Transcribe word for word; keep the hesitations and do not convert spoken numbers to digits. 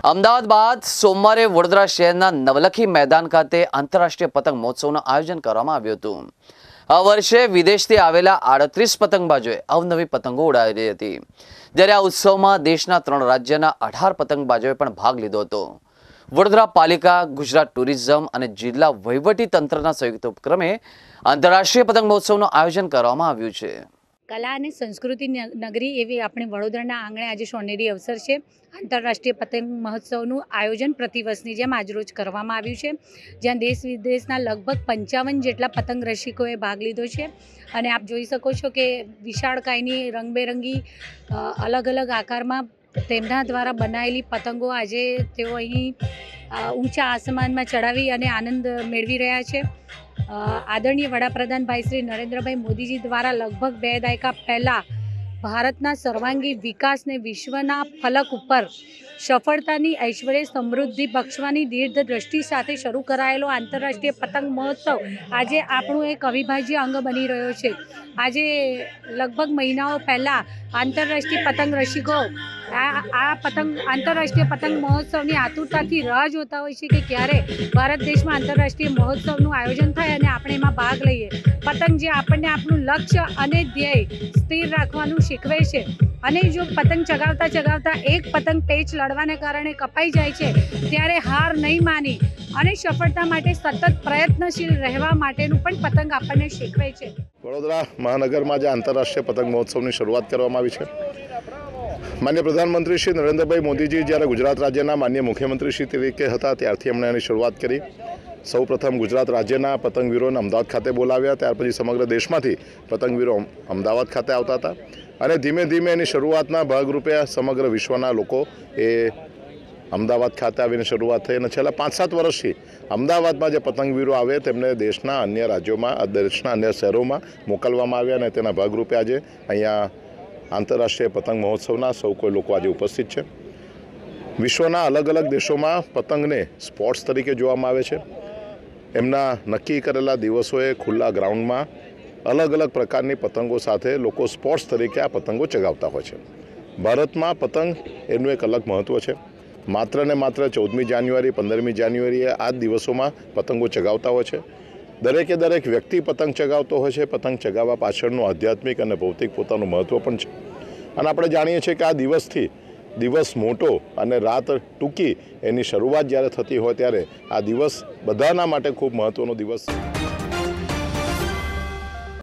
અમદાવાદ બાદ સોમવારે વડોદરા શહેરના નવલખી મેદાન ખાતે આંતરરાષ્ટ્રીય પતંગ મહોત્સવનું આયોજન કરવામાં આવ્યું હતું। આ વર્ષે વિદેશથી આવેલા આડત્રીસ પતંગબાજોએ અવનવી પતંગો ઉડાવી હતી, જ્યારે આ ઉત્સવમાં દેશના ત્રણ રાજ્યના અઢાર પતંગબાજોએ પણ ભાગ લીધો હતો। વડોદરા પાલિકા, ગુજરાત ટુરિઝમ અને જિલ્લા વહીવટી તંત્રના સંયુક્ત ઉપક્રમે આંતરરાષ્ટ્રીય પતંગ મહોત્સવનું આયોજન કરવામાં આવ્યું છે। કલા અને સંસ્કૃતિ નગરી એવી આપણે વડોદરાના આંગણે આજે સોનેરી અવસર છે। આંતરરાષ્ટ્રીય પતંગ મહોત્સવનું આયોજન પ્રતિવર્ષની જેમ આજરોજ કરવામાં આવ્યું છે, જ્યાં દેશ વિદેશના લગભગ પંચાવન જેટલા પતંગ રસિકોએ ભાગ લીધો છે। અને આપ જોઈ શકો છો કે વિશાળકાયની રંગબેરંગી અલગ અલગ આકારમાં તેમના દ્વારા બનાવેલી પતંગો આજે તેઓ અહીં ઊંચા આસમાનમાં ચડાવી અને આનંદ મેળવી રહ્યા છે। આદરણીય વડાપ્રધાન ભાઈ શ્રી નરેન્દ્રભાઈ મોદીજી દ્વારા લગભગ બે દાયકા પહેલાં ભારતના સર્વાંગી વિકાસને વિશ્વના ફલક ઉપર સફળતાની ઐશ્વર્ય સમૃદ્ધિ બક્ષવાની દીર્ઘ દ્રષ્ટિ સાથે શરૂ કરાયેલો આંતરરાષ્ટ્રીય પતંગ મહોત્સવ આજે આપણું એક અવિભાજ્ય અંગ બની રહ્યો છે। આજે લગભગ મહિનાઓ પહેલાં આંતરરાષ્ટ્રીય પતંગ રસિકો આ આ પતંગ આંતરરાષ્ટ્રીય પતંગ મહોત્સવની આતુરતાથી રાહ જોતા હોય છે કે ક્યારે ભારત દેશમાં આંતરરાષ્ટ્રીય મહોત્સવનું આયોજન થાય અને આપણે એમાં ભાગ લઈએ। પતંગ જે આપણને આપણું લક્ષ્ય અને ધ્યેય સ્થિર રાખવાનું શીખવે છે, અને જો પતંગ ચગાવતા ચગાવતા એક પતંગ પેચ લડવાને કારણે કપાઈ જાય છે, ત્યારે હાર નહીં માની અને સફળતા માટે સતત પ્રયત્નશીલ રહેવા માટેનું પણ પતંગ આપણને શીખવે છે। વડોદરા મહાનગરમાં જે આંતરરાષ્ટ્રીય પતંગ મહોત્સવની શરૂઆત કરવામાં આવી છે, માન્ય પ્રધાનમંત્રી શ્રી નરેન્દ્રભાઈ મોદીજી જ્યારે ગુજરાત રાજ્યના માન્ય મુખ્યમંત્રી શ્રી તરીકે હતા ત્યારથી એમણે એની શરૂઆત કરી। સૌ પ્રથમ ગુજરાત રાજ્યના પતંગવીરોને અમદાવાદ ખાતે બોલાવ્યા, ત્યાર પછી સમગ્ર દેશમાંથી પતંગવીરો અમદાવાદ ખાતે આવતા હતા, અને ધીમે ધીમે એની શરૂઆતના ભાગરૂપે સમગ્ર વિશ્વના લોકો એ અમદાવાદ ખાતે આવીને શરૂઆત થઈ, અને છેલ્લા પાંચ સાત વર્ષથી અમદાવાદમાં જે પતંગવીરો આવે તેમને દેશના અન્ય રાજ્યોમાં, દેશના અન્ય શહેરોમાં મોકલવામાં આવ્યા, અને તેના ભાગરૂપે આજે અહીંયા આંતરરાષ્ટ્રીય પતંગ મહોત્સવના સૌ કોઈ લોકો આજે ઉપસ્થિત છે। વિશ્વના અલગ અલગ દેશોમાં પતંગને સ્પોર્ટ્સ તરીકે જોવામાં આવે છે। એમના નક્કી કરેલા દિવસોએ ખુલ્લા ગ્રાઉન્ડમાં અલગ અલગ પ્રકારની પતંગો સાથે લોકો સ્પોર્ટ્સ તરીકે આ પતંગો ચગાવતા હોય છે। ભારતમાં પતંગ એનું એક અલગ મહત્ત્વ છે। માત્ર ને માત્ર ચૌદમી જાન્યુઆરી, પંદરમી જાન્યુઆરીએ આ જ દિવસોમાં પતંગો ચગાવતા હોય છે। દરેકે દરેક વ્યક્તિ પતંગ ચગાવતો હોય છે। પતંગ ચગાવવા પાછળનું આધ્યાત્મિક અને ભૌતિક પોતાનું મહત્ત્વ પણ છે, અને આપણે જાણીએ છીએ કે આ દિવસથી દિવસ મોટો અને રાત ટૂંકી એની શરૂઆત જ્યારે થતી હોય ત્યારે આ દિવસ બધાના માટે ખૂબ મહત્ત્વનો દિવસ છે।